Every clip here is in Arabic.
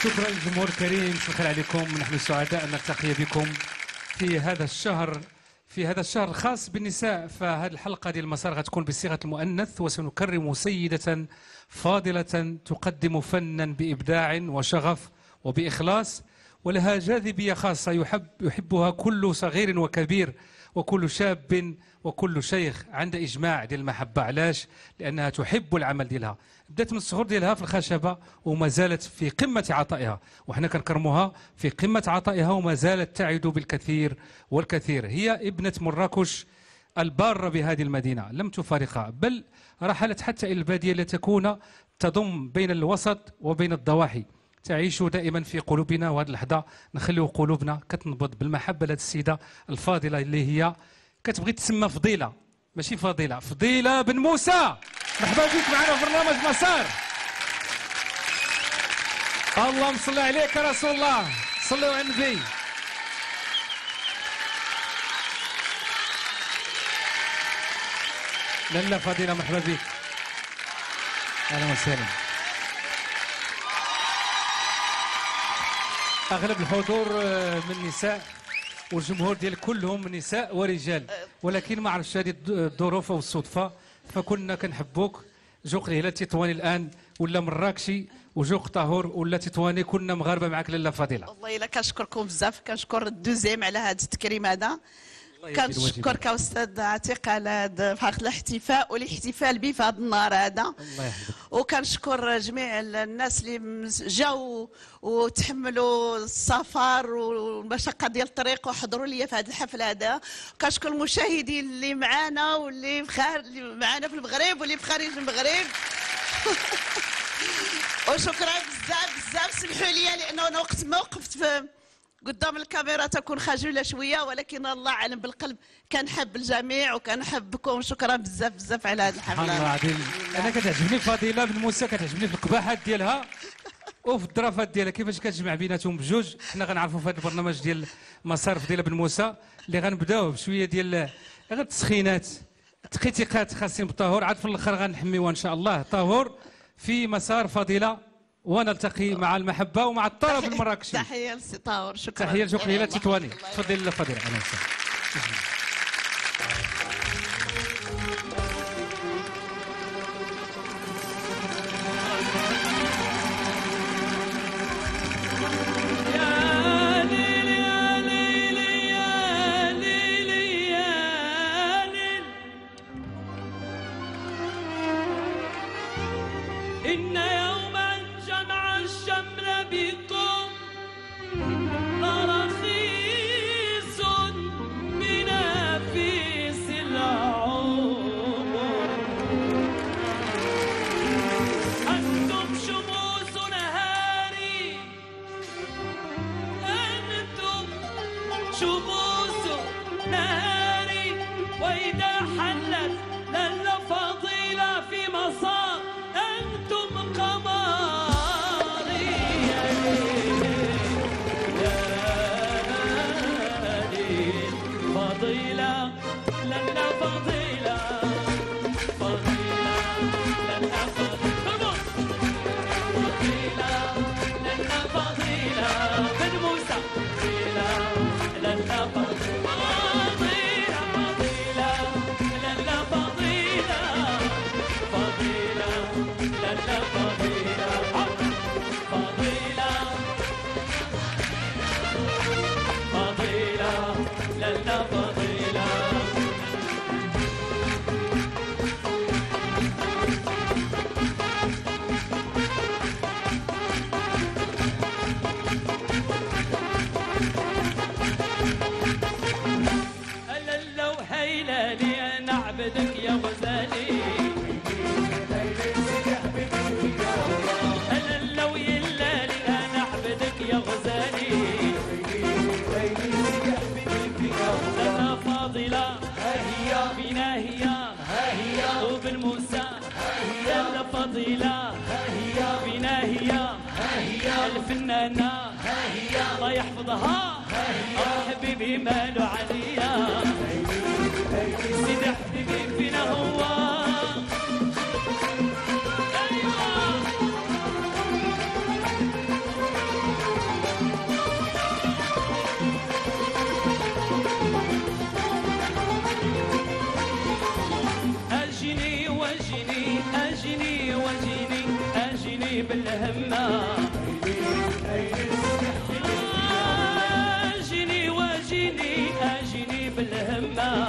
شكرا للجمهور الكريم، شكرا عليكم. نحن سعداء ان نلتقي بكم في هذا الشهر الخاص بالنساء. فهذه الحلقه ديال المسار غتكون بصيغه المؤنث، وسنكرم سيده فاضله تقدم فنا بابداع وشغف وباخلاص، ولها جاذبيه خاصه يحبها كل صغير وكبير وكل شاب وكل شيخ. عند اجماع ديال المحبه. علاش؟ لانها تحب العمل ديالها. بدات من الصغر ديالها في الخشبه وما زالت في قمه عطائها، وحنا كنكرموها في قمه عطائها وما زالت تعد بالكثير والكثير. هي ابنه مراكش الباره بهذه المدينه، لم تفارقها، بل رحلت حتى الى الباديه لتكون تضم بين الوسط وبين الضواحي. تعيش دائما في قلوبنا، وهذه اللحظه نخليو قلوبنا كتنبض بالمحبه لهذه السيده الفاضله اللي هي كتبغي تسمى فضيله، ماشي فضيله، فضيله بن موسى. مرحبا بك معنا في برنامج مسار. اللهم صل عليك يا رسول الله، صلوا على النبي. لاله فضيله مرحبا بك، اهلا وسهلا. اغلب الحضور من نساء، والجمهور ديال كلهم من نساء ورجال، ولكن ما عرفتش هذه الظروف او الصدفه، فكنا كنحبوك. جوق ليلى تطواني الان ولا مراكشي، وجوق طاهور ولا تطواني، كنا مغاربه معك لاله فضيله. والله الا كنشكركم بزاف، كنشكر الدوزيام على هذا التكريم هذا، كنشكرك استاذ عتيق على هذا الاحتفاء والاحتفال به في هذا النهار هذا. الله يحفظك. وكنشكر جميع الناس اللي جاوا وتحملوا السفر والمشقه ديال الطريق وحضروا لي في هذا الحفل هذا. كنشكر المشاهدين اللي معنا واللي اللي معنا في المغرب واللي في خارج المغرب. وشكرا بزاف بزاف. سمحوا لي لانه انا وقت ما وقفت في قدام الكاميرا تكون خجوله شويه، ولكن الله اعلم بالقلب كنحب الجميع وكنحبكم. شكرا بزاف بزاف على هذا الحفله. سبحان الله العظيم. انا كتعجبني فضيله بن موسى، كتعجبني في القباحات ديالها وفي الظرافات ديالها، كيفاش كتجمع بيناتهم بجوج. حنا غنعرفوا في هذا البرنامج ديال مسار فضيله بن موسى اللي غنبداوه بشويه ديال غير التسخينات، التقيتيقات خاصين بطاهور، عاد في الاخر غنحميوها ان شاء الله. طاهور في مسار فضيله، ونلتقي مع المحبه ومع الطرب المراكشي. تحيه لسي طاهور. شكرا. تحيه لجوق ليلى تطواني. تفضلي لاله فضيله. اهلا وسهلا. الفنانة الله يحفظها حبيبي ماله عليا سيدي حبيبي فينا هو بالهمة جيني واجيني اجيني بالهمة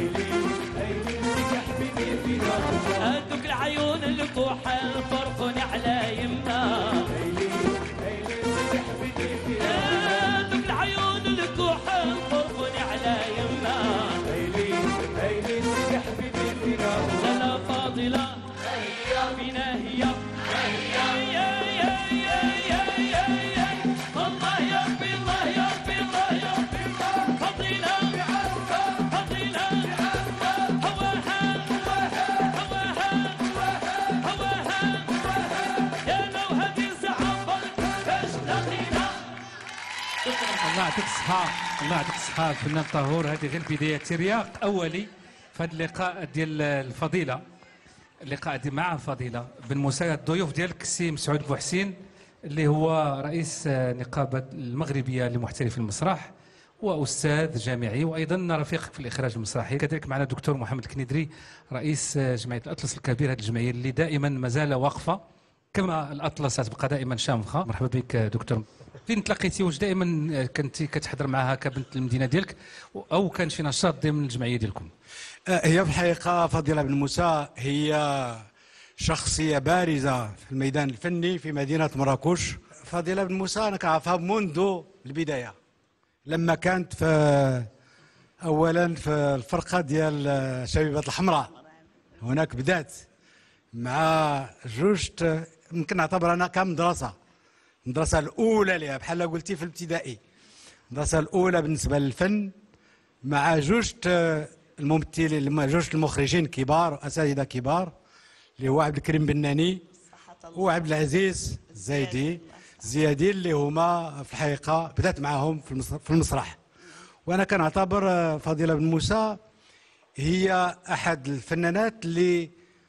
هادوك العيون الكحل فرقوني على يمنا هادوك العيون الكحل فرقوني على يمنا لا فاضلة فينا هي الله يا ربي الله يا ربي الله يا ربي فضيلة فضيلة هواها يا لو هدي زعفر باش دخيلة. الله يعطيك الصحة، الله يعطيك الصحة الفنان طهور. هذه غير بداية ترياق أولي في هذا اللقاء ديال الفضيلة، اللقاء دي مع فضيلة بن موسى. الضيوف ديالك السي مسعود بوحسين اللي هو رئيس نقابة المغربية لمحترفي المسرح وأستاذ جامعي وأيضا رفيقك في الإخراج المسرحي. كذلك معنا دكتور محمد الكندري رئيس جمعية الأطلس الكبير، هذه الجمعية اللي دائما مازال واقفة كما الأطلس تبقى دائما شامخة. مرحبا بك دكتور. فين تلاقيتي؟ واش دائما كنتي كتحضر معها كبنت المدينة ديالك أو كان شي نشاط ضمن الجمعية ديالكم؟ هي في الحقيقة فضيلة بن موسى هي شخصية بارزة في الميدان الفني في مدينة مراكش. فضيلة بن موسى أنا كنعرفها منذ البداية لما كانت أولا في الفرقة ديال الشبيبة الحمراء. هناك بدات مع جوج يمكن نعتبر أنا كمدرسة، المدرسة الأولى لها بحال قلتي في الابتدائي، المدرسة الأولى بالنسبة للفن مع جوج الممثلين، جوج المخرجين كبار اساتذه كبار اللي هو عبد الكريم بناني وعبد العزيز الزيادي اللي هما في الحقيقه بدات معهم في المسرح. وانا كنعتبر فضيله بن موسى هي احد الفنانات اللي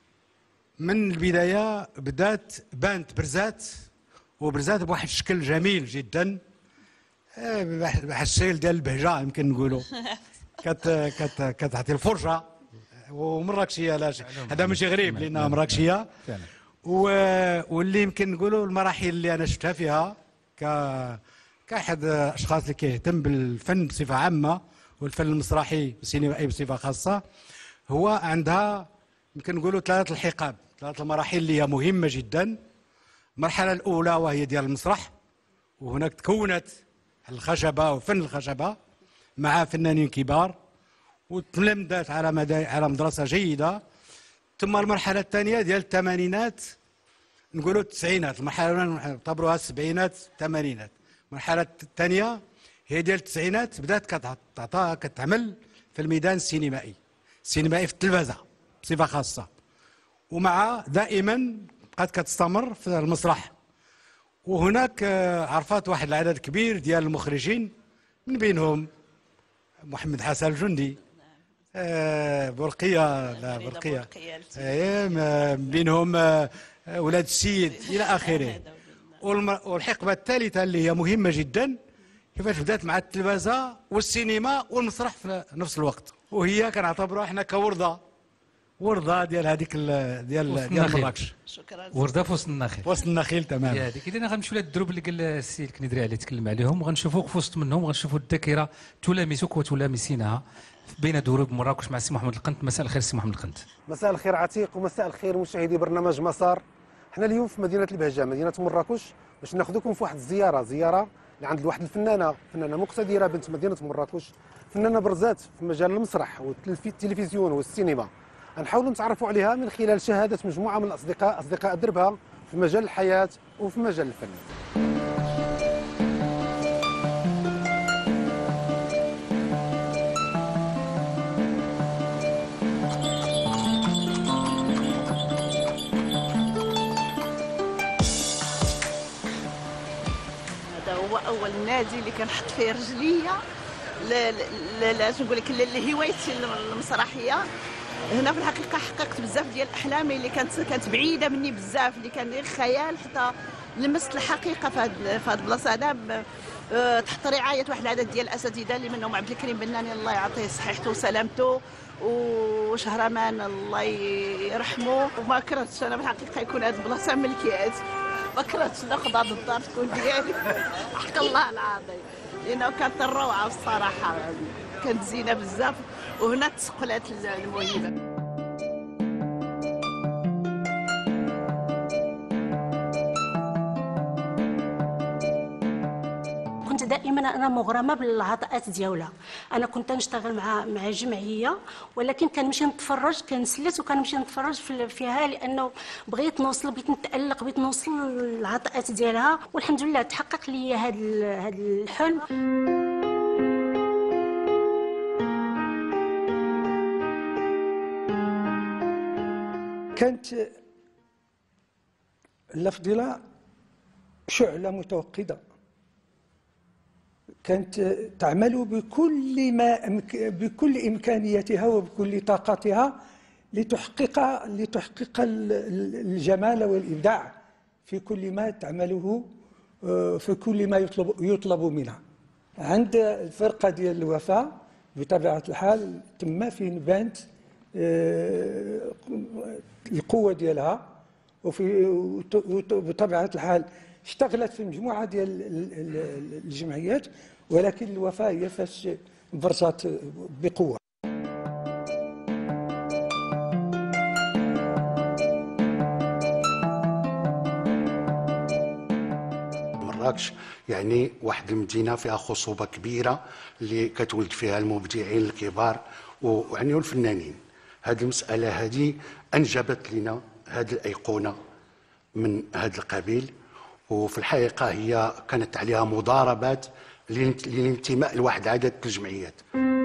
من البدايه بانت برزات بواحد الشكل جميل جدا، بواحد الشكل ديال البهجه يمكن نقولوا. كتعطي الفرجه ومراكشيه، لا هذا ماشي غريب لانها مراكشيه. واللي يمكن نقولوا المراحل اللي انا شفتها فيها كاحد الاشخاص اللي كيهتم بالفن بصفه عامه والفن المسرحي والسينمائي بصفه خاصه، هو عندها يمكن نقولوا ثلاث المراحل اللي هي مهمه جدا. المرحله الاولى وهي ديال المسرح، وهناك تكونت الخشبه وفن الخشبه مع فنانين كبار وتلمذت على مدرسه جيده. ثم المرحله الثانيه ديال الثمانينات نقولوا التسعينات، المرحله الاولى نعتبروها السبعينات الثمانينات، المرحله الثانيه هي ديال التسعينات بدات كتعمل في الميدان السينمائي في التلفزه بصفه خاصه، ومع دائما بقات كتستمر في المسرح. وهناك عرفات واحد العدد كبير ديال المخرجين من بينهم محمد حسن الجندي، برقية بينهم ولاد السيد إلى آخره. والحقبة الثالثة اللي هي مهمة جدا كيفاش بدات مع التلفزة والسينما والمسرح في نفس الوقت، وهي كنعتبروها احنا كوردة ديال هذيك ديال مراكش. شكرا. ورده في وسط النخيل. في وسط النخيل تمام. هذيك اذا غنمشيو للدروب اللي قال السي الكندري عليه تكلم عليهم، وغنشوفوك في وسط منهم، وغنشوفوا الذاكره تلامسك وتلامسينها بين دروب مراكش مع السي محمد القنت. مساء الخير السي محمد القنت. مساء الخير عتيق، ومساء الخير مشاهدي برنامج مسار. حنا اليوم في مدينه البهجه، مدينه مراكش، باش ناخذكم في واحد الزياره لعند واحد فنانه مقتدره بنت مدينه مراكش، فنانه برزات في مجال المسرح والتلفزيون والسينما. غنحاولوا نتعرفوا عليها من خلال شهاده مجموعه من اصدقاء دربها في مجال الحياه وفي مجال الفن. هذا هو اول نادي اللي كنحط فيه رجليا لا نقول لك لهوايتي المسرحيه. هنا في الحقيقه حققت بزاف ديال احلامي اللي كانت بعيده مني بزاف، اللي كان غير خيال، حتى لمست الحقيقه في هذه البلاصه هذا تحت رعايه واحد العدد ديال الاساتذه اللي منهم عبد الكريم بناني الله يعطيه صحته وسلامته، وشهرمان الله يرحمه. وما كرهتش انا في الحقيقه يكون هذه البلاصه ملكيات. ما كرهتش ناخذ هذا الدار تكون ديالي حق الله العظيم، لانه كانت الروعه بصراحه، كانت زينه بزاف، وهنا تسقلات الموهبه. كنت دائما انا مغرمه بالعطاءات ديالها. انا كنت نشتغل مع جمعيه، ولكن كنمشي نتفرج، كنسلت وكنمشي نتفرج فيها، لانه بغيت نوصل، بغيت نتالق، بغيت نوصل للعطاءات ديالها، والحمد لله تحقق لي هذا الحلم. كانت الفضيلة شعلة متوقدة، كانت تعمل بكل إمكانياتها وبكل طاقتها لتحقق الجمال والإبداع في كل ما تعمله، في كل ما يطلب منها. عند الفرقة ديال الوفاء بطبيعة الحال تم فين بانت القوة ديالها، وبطبيعة الحال اشتغلت في مجموعة ديال الجمعيات، ولكن الوفاء هي فاش برزت بقوة. مراكش يعني واحد المدينة فيها خصوبة كبيرة اللي كتولد فيها المبدعين الكبار ويعني والفنانين. هذه المسألة هذه أنجبت لنا هذه الأيقونة من هذا القبيل، وفي الحقيقة هي كانت عليها مضاربات للانتماء لواحد عدد الجمعيات.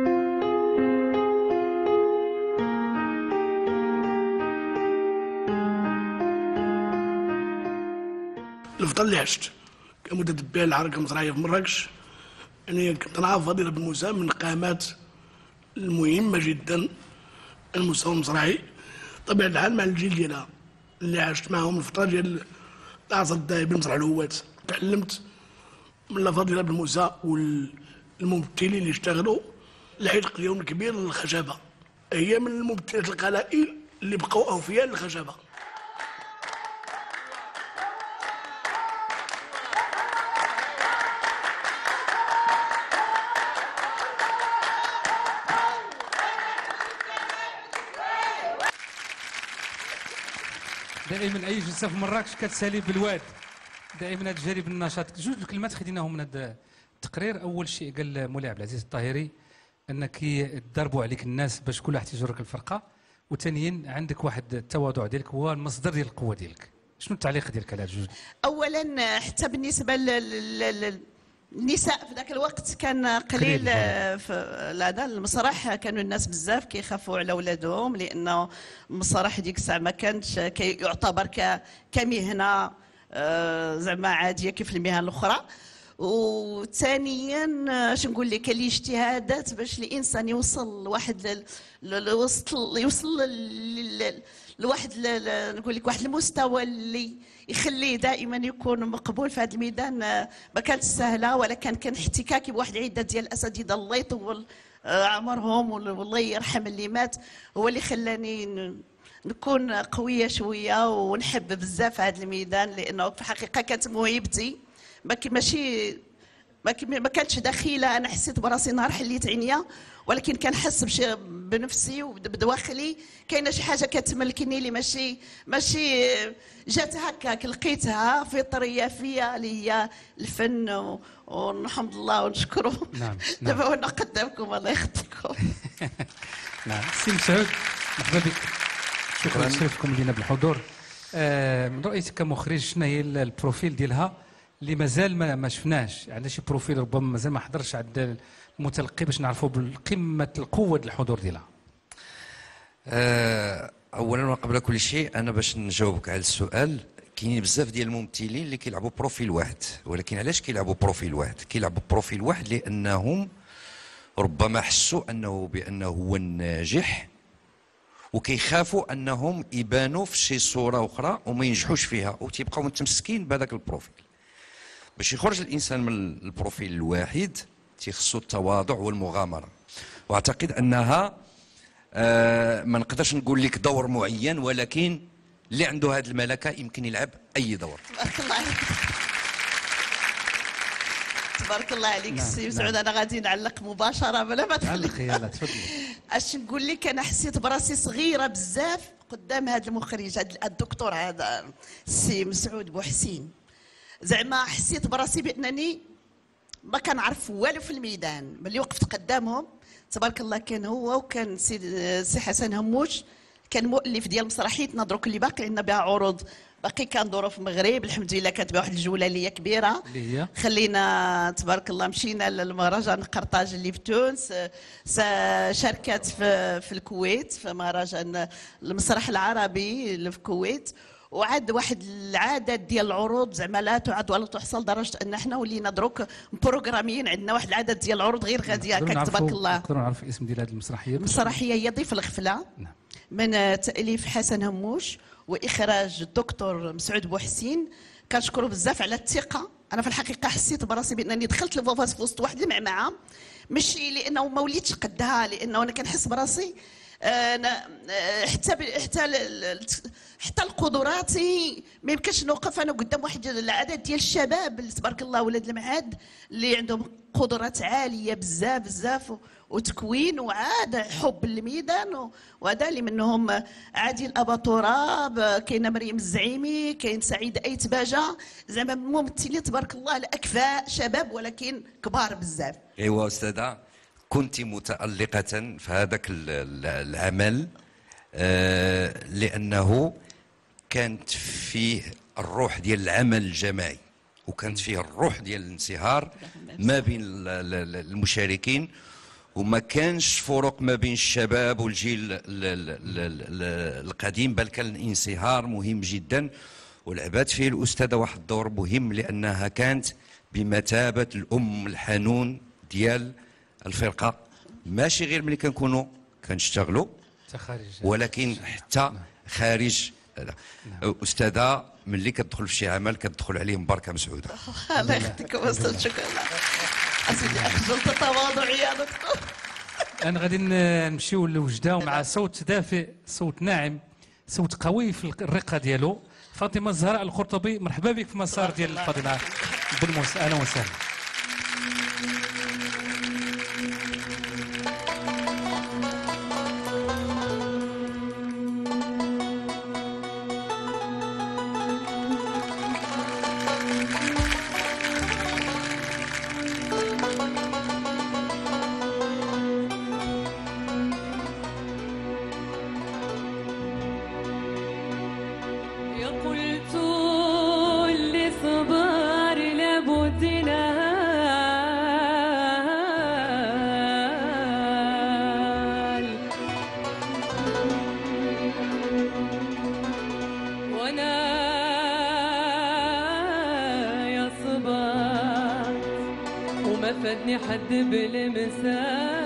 الفضل اللي عشت كمتتبع الحركة المسرحية في مراكش، يعني كنت نعرف فضيلة بن موسى من القامات المهمة جدا المستوى المسرحي. طبيعة الحال مع الجيل ديالها اللي عشت معهم الفترة ديال العصر الذهبي لمسرح الهوات، تعلمت من فضيلة بن موسى والممثلين اللي اشتغلوا العشق ديالهم الكبير للخشبة. هي من الممثلات القلائل اللي بقوا أوفياء للخشبة. دائما اي جلسه في مراكش كتسالي بالواد، دائما هذا الجانب النشاط. جوج الكلمات خديناهم من هذا التقرير. اول شيء قال مولاي عبد العزيز الطاهري انك يضربوا عليك الناس باش كل واحد يجرك الفرقه، وثانيا عندك واحد التواضع ديالك هو المصدر ديال القوه ديالك. شنو التعليق ديالك على هاد الجوج؟ اولا حتى بالنسبه النساء في ذاك الوقت كان قليل في هذا المسرح، كانوا الناس بزاف كيخافوا على اولادهم، لانه المسرح ديك الساعه ما كانش يعتبر كمهنه زعما عاديه كيف المهن الاخرى. وثانيا اش نقول لك، كاين لي اجتهادات باش الانسان يوصل لواحد لواحد نقول لك واحد المستوى اللي يخليه دائما يكون مقبول في هذا الميدان. ما كانت سهله، ولكن كان احتكاكي بواحد العده ديال الاساتذه الله يطول عمرهم والله يرحم اللي مات، هو اللي خلاني نكون قويه شويه ونحب بزاف هذا الميدان، لانه في الحقيقه كانت موهبتي ما كانتش دخيله. انا حسيت براسي نهار حليت عينيا، ولكن كنحس بنفسي وبدواخلي كاينه شي حاجه كتملكني اللي ماشي جات هكاك، لقيتها فطريه فيا اللي هي الفن، ونحمد الله ونشكره. نعم. دابا وانا قدامكم الله يخليكم. نعم. سي مسعود مرحبا بك، شكرا لتشريفكم لينا بالحضور. من رؤيتك كمخرج شنو هي البروفيل ديالها اللي مازال ما شفناش؟ عندنا شي بروفيل ربما مازال ما حضرش عند المتلقي باش نعرفوا بالقمه القوه الحضور ديالها. اولا وقبل كل شيء انا باش نجاوبك على السؤال، كاينين بزاف ديال الممثلين اللي كيلعبوا بروفيل واحد، ولكن علاش كيلعبوا بروفيل واحد؟ كيلعبوا بروفيل واحد لانهم ربما حسوا بانه هو الناجح، وكيخافوا انهم يبانوا في شي صوره اخرى وما ينجحوش فيها، وتيبقاو متمسكين بهذاك البروفيل. باش يخرج الانسان من البروفيل الواحد تيخصو التواضع والمغامره، واعتقد انها ما نقدرش نقول لك دور معين، ولكن اللي عنده هذه الملكه يمكن يلعب اي دور. تبارك الله عليك. تبارك الله عليك السي مسعود. انا غادي نعلق مباشره بلا ما تخلي. علقي يلا تفضلي. اش نقول لك، انا حسيت براسي صغيره بزاف قدام هذا المخرج، هذا الدكتور، هذا السي مسعود بوحسين. زعما حسيت براسي بانني ما كنعرف والو في الميدان. ملي وقفت قدامهم تبارك الله، كان هو وكان سي حسن هموش، كان مؤلف ديال مسرحيتنا دروك اللي باقي عندنا بها عروض، باقي كندوروا في المغرب الحمد لله. كانت بها واحد الجوله اللي هي كبيره، اللي هي خلينا تبارك الله مشينا للمهرجان قرطاج اللي في تونس، شاركت في الكويت في مهرجان المسرح العربي اللي في الكويت. وعاد واحد العدد ديال العروض زعما لا تعد ولا تحصى، لدرجه ان احنا ولينا دروك مبروغراميين عندنا واحد العدد ديال العروض غير غاديه هكاك تبارك الله. نقدروا نعرفوا الاسم ديال هذه المسرحيه؟ المسرحيه هي ضيف الغفله، نعم. من تاليف حسن هموش واخراج الدكتور مسعود بوحسين. كنشكروا بزاف على الثقه. انا في الحقيقه حسيت براسي بانني دخلت لفوفاس في وسط واحد المعمعه، ماشي لانه ما وليتش قدها، لانه انا كنحس براسي انا حتى القدراتي ما يمكنش نوقف انا قدام واحد العدد ديال الشباب اللي تبارك الله ولاد المعهد اللي عندهم قدرات عاليه بزاف بزاف وتكوين وعاد حب الميدان. وهذا اللي منهم عادل ابا تراب، كاينه مريم الزعيمي، كاين سعيد ايت باجا، زعما ممثلين تبارك الله الاكفاء شباب ولكن كبار بزاف. ايوا استاذه، كنت متألقة في هذاك العمل لأنه كانت فيه الروح ديال العمل الجماعي، وكانت فيه الروح ديال الانصهار ما بين المشاركين، وما كانش فروق ما بين الشباب والجيل القديم، بل كان الانصهار مهم جدا. ولعبت فيه الأستاذة واحد الدور مهم لأنها كانت بمثابة الأم الحنون ديال الفرقه، ماشي غير ملي كنكونوا كنشتغلوا ولكن حتى خارج. استاذه ملي كتدخل في شي عمل كتدخل عليه مباركه مسعوده. الله يخليك استاذ، شكرا. اسيدي اخجلت تواضعي يا دكتور. انا غادي نمشيو لوجده مع صوت دافئ، صوت ناعم، صوت قوي في الرقه ديالو. فاطمه الزهراء القرطبي، مرحبا بك في مسار ديال فاطمه بالموس. اهلا وسهلا. فادني حد بالمساء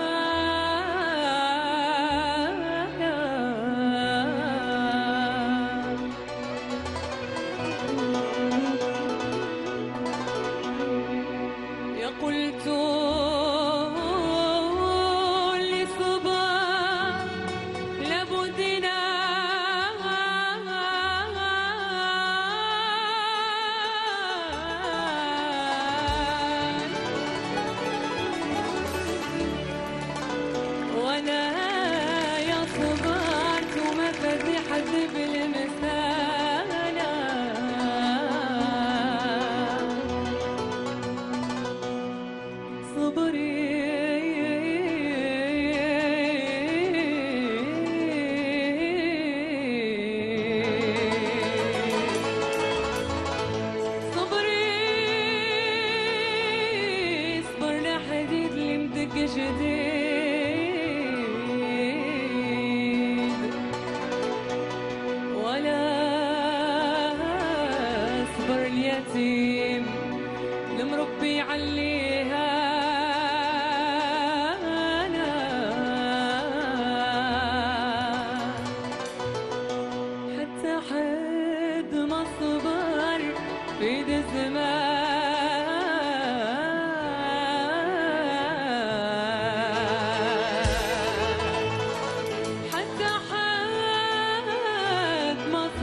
يا قلت لصبا لابدنا المربي عليها أنا حتى حد ما صبر في الزمان حتى حد ما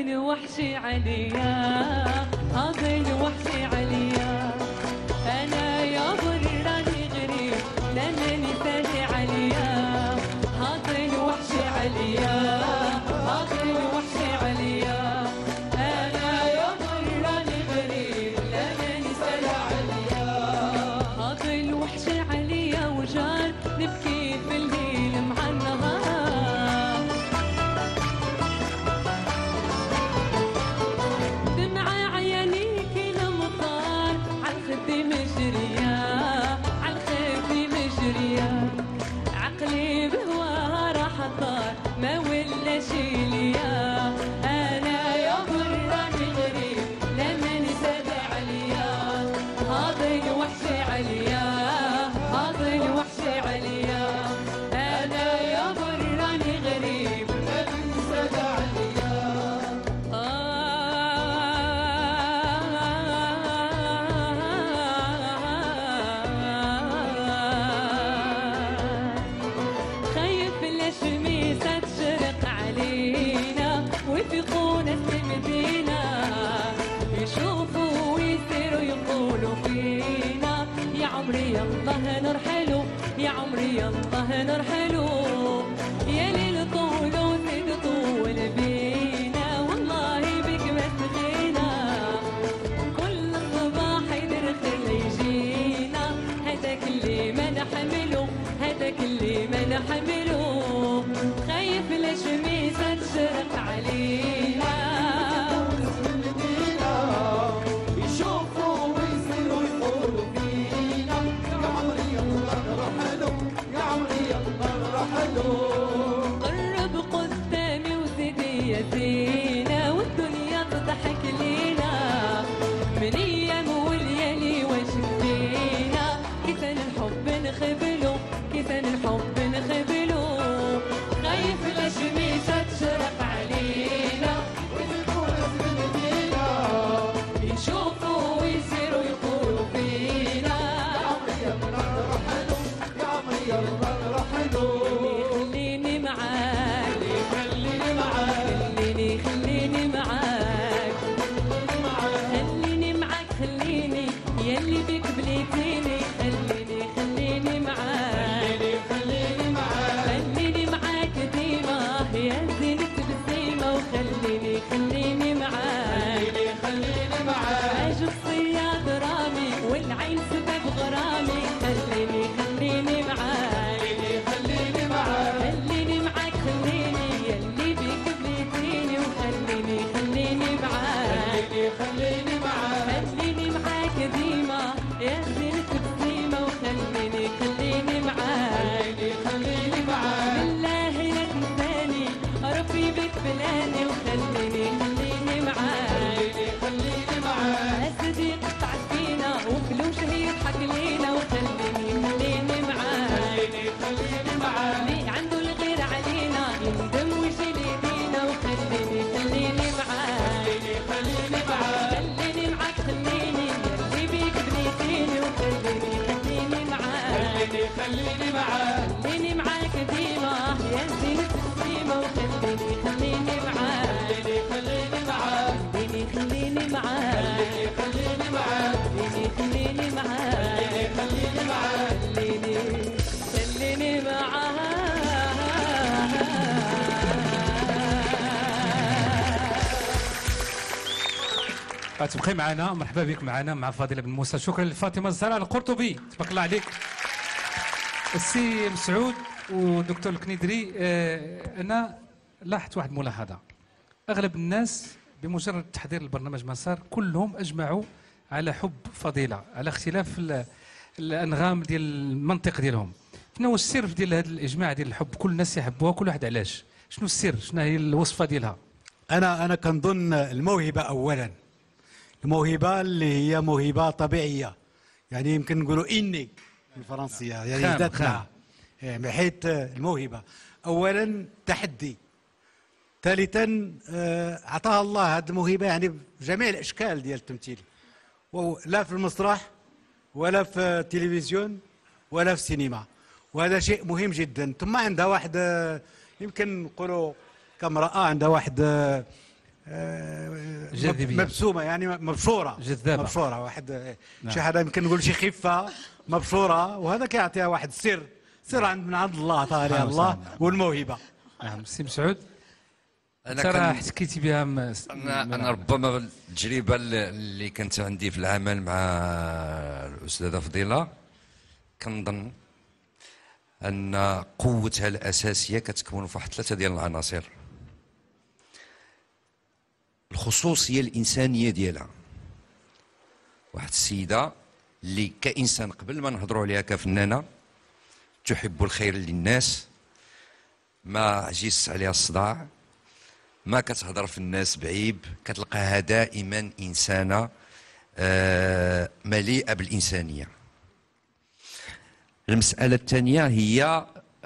الوحش عليا هذا الوحش عليا انا يا براني غريب لانني سهل عليا هذا الوحش عليا هذا الوحش عليا انا يا براني غريب لانني سهل عليا هذا الوحش عليا وجار نبكي في الليل مع النهار دمع عيانيك لمطار عالخد مجرية عالخد مجرية عقلي بهواها راح الدار ما ولا شيليا انا يا براني غريب لما نسد عليا هذا الوحش عليا هذا الوحش عليا انا يا براني غريب لما نسد عليا خايف الشميسة تشرق علينا ويفيقونا المدينة يشوفوا ويصيروا يقولوا فينا يا عمري يالله نرحلوا يا عمري يالله نرحلوا يا ليل طول وزيد طول بينا والله بك ما تغينا كل صباح يدرخل يجينا هذاك اللي ما نحمله هذاك اللي ما نحمله خايف الشميسة تشرق علينا يشوفوا ويصيروا يقولوا فينا يا عمري يلا نرحلوا يا عمري يلا نرحلوا قرب قدامي وزيدي يا زينة والدنيا تضحك لينا من ايام والليالي واش فينا كيسان الحب نخبلو كيسان الحب نخبلو خايف الشميسة تشرق علينا ويدخلوا المدينة يشوفوا ويصيروا يقولوا فينا يا عمري يلا نرحلوا يا عمري يلا نرحلوا خليني معاك خليني معاك خليني معاك خليني معاك خليني يلي بك بليتيني خليني معاك خليني معاك ديما يا زينة بسيمة وخليني معاك عجب صياد رامي والعين سبب غرامي خليني معاك خليني معاك خليني يلي بيك بليتيني وخليني معاك خليني معاك ديما يا زينة بسيمة وخليني معاك بالله لا تنساني ربي بك بلاني وخليني معاك أسدي قطع فينا وفلوش هي يضحك لينا وخليني معاك لي عنده الغير علينا يندم ويجي ليدينا وخليني معاك خليني معاك خليني يلي بيك بنيتيني وخليني معاك خليني معاك ديما يا زينة السيمة وخليني معاك خليني معاك خليني معاك تبقي معنا. مرحبا بك معنا مع فاضله بن موسى. شكرا لفاطمه الزهراء القرطبي، تبارك الله عليك. السي مسعود ودكتور الكنيدري، انا لاحظت واحد الملاحظه، اغلب الناس بمجرد تحضير البرنامج مسار كلهم اجمعوا على حب فضيله، على اختلاف الانغام ديال المنطق ديالهم. شنو هو السر ديال هذا الاجماع ديال الحب؟ كل الناس يحبوها، كل واحد علاش؟ شنو السر؟ شنو هي الوصفه ديالها؟ انا كنظن الموهبه اولا، الموهبه اللي هي موهبه طبيعيه، يعني يمكن نقولوا اني بالفرنسيه، يعني ذاتنا، من حيث الموهبه. اولا تحدي، ثالثا اعطاها الله هذه الموهبه يعني بجميع الاشكال ديال التمثيل، لا في المسرح ولا في التلفزيون ولا في السينما، وهذا شيء مهم جدا. ثم عندها واحد يمكن نقولوا كامرأة، عندها واحد جاذبية. مبسومه يعني مبشوره جذابة. مبشوره واحد نعم. شي حاجه يمكن نقول شي خفه مبشوره، وهذا كيعطيها واحد السر، سر من عند الله تعالى نعم، الله نعم. والموهبه. نعم سي مسعود، انا ترى كان حكيتي بها انا ربما التجربه اللي كانت عندي في العمل مع الاستاذه فضيله كنظن ان قوتها الاساسيه كتكون في واحد 3 ديال العناصر. الخصوصيه الانسانيه ديالها، واحد السيده اللي كانسان قبل ما نهضروا عليها كفنانه تحب الخير للناس، ما عجزت عليها الصداع، ما كتهضر في الناس بعيب، كتلقاها دائما انسانه مليئه بالانسانيه. المساله الثانيه هي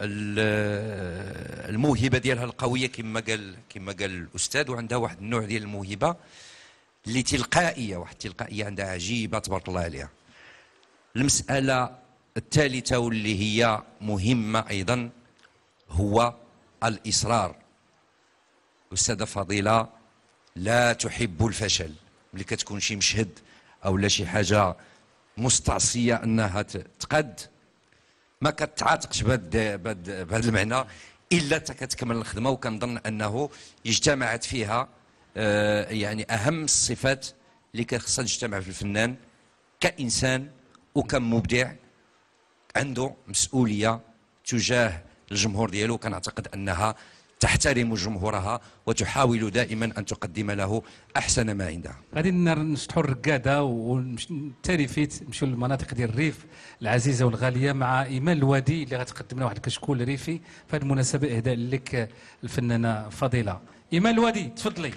الموهبه ديالها القويه كما قال الاستاذ، وعندها واحد النوع ديال الموهبه اللي تلقائيه، واحد التلقائيه عندها عجيبه تبارك الله عليها. المساله الثالثه واللي هي مهمه ايضا هو الاصرار. الاستاذه فضيله لا تحب الفشل، ملي كتكون شي مشهد او لا شي حاجه مستعصيه انها تقد، ما كتعاتقش بهذا المعنى الا كتكمل الخدمه. وكنظن انه اجتمعت فيها يعني اهم الصفات اللي خصها تجتمع في الفنان كانسان وكمبدع، عنده مسؤوليه تجاه الجمهور ديالو. كنعتقد انها تحترم جمهورها وتحاول دائما ان تقدم له احسن ما عندها. غادي نشطحوا الركاده ونمشيو فيت نمشيو للمناطق ديال الريف العزيزه والغاليه مع ايمان الوادي اللي غتقدم لنا واحد الكشكول ريفي في هذه المناسبه اهداء لك الفنانه فضيله. ايمان الوادي تفضلي.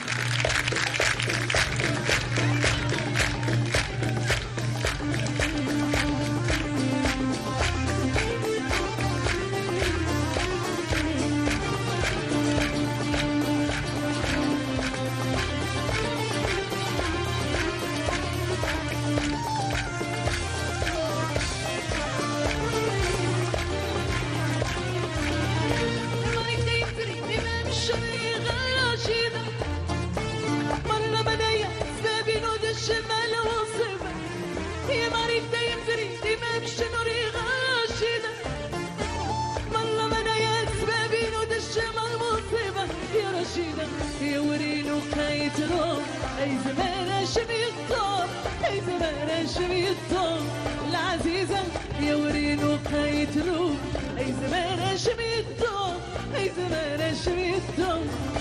العزيزة يا ورين وقايتلو أي زمان شميتو أي زمان شميتو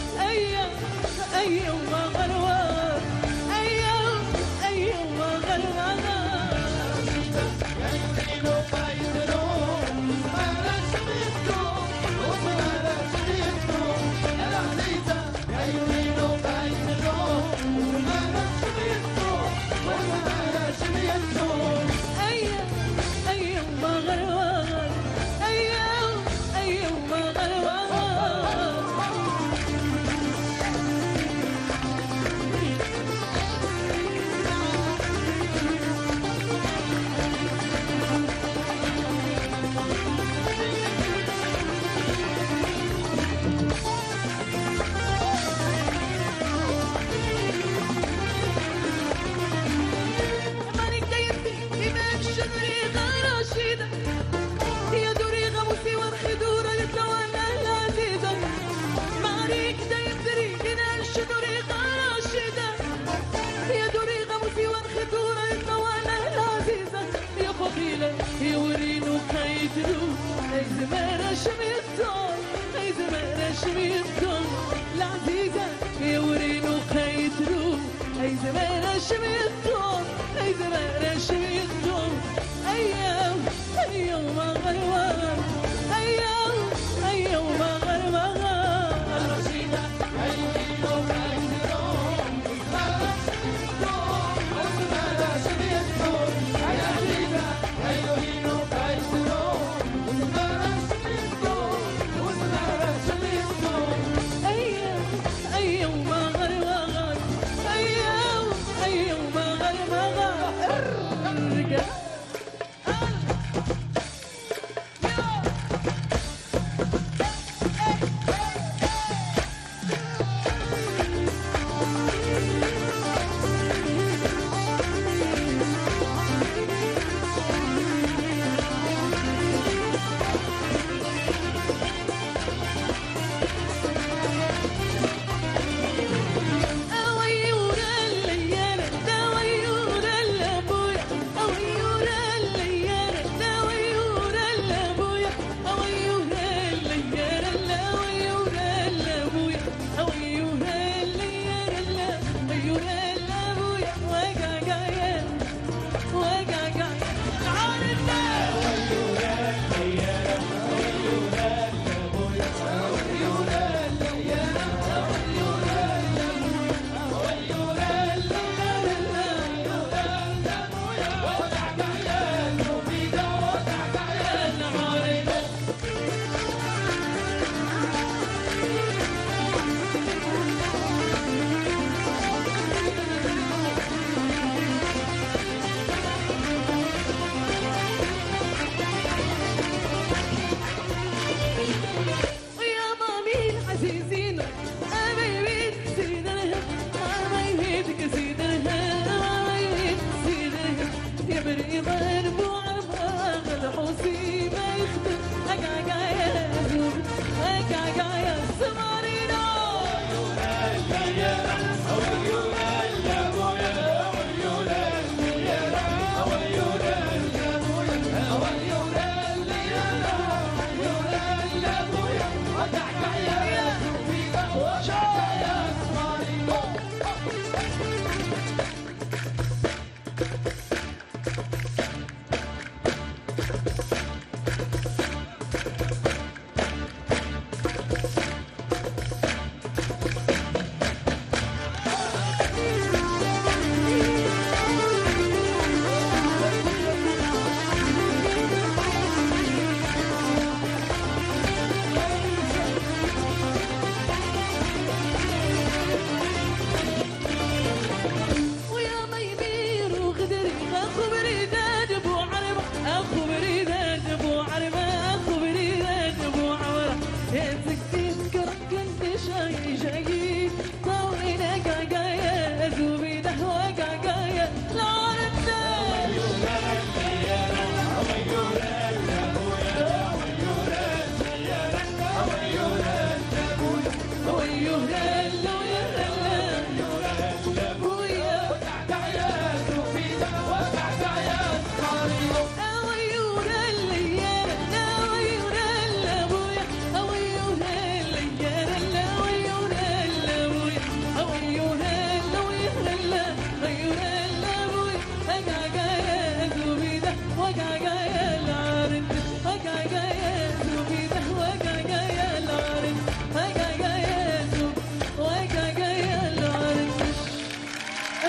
أيوم غروار أيوم غروار يا ورين وقايتلو زمان شميتو وزمان شميتو العزيزة يا ورين وقايتلو زمان شميتو وزمان شميتو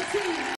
ميرسي.